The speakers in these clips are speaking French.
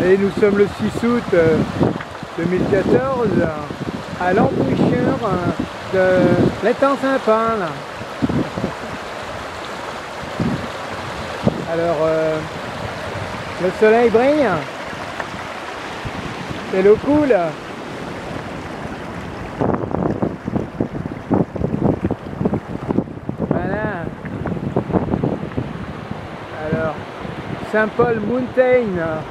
Et nous sommes le 6 août 2014 à l'embouchure de l'étang Saint-Paul. Alors le soleil brille et l'eau coule. Voilà. Alors Saint-Paul Mountain.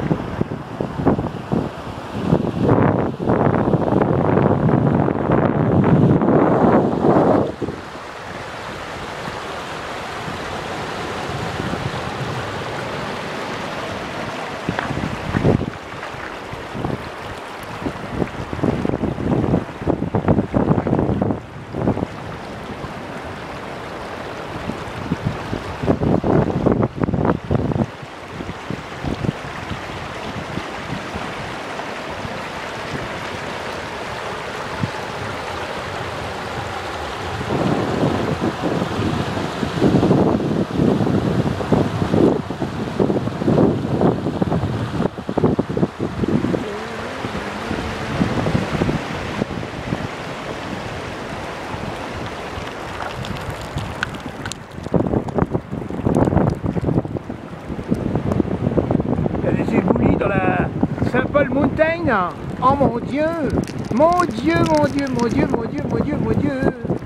Des éboulis dans la Saint-Paul Mountain. Oh mon Dieu, mon Dieu, mon Dieu, mon Dieu, mon Dieu, mon Dieu, mon Dieu.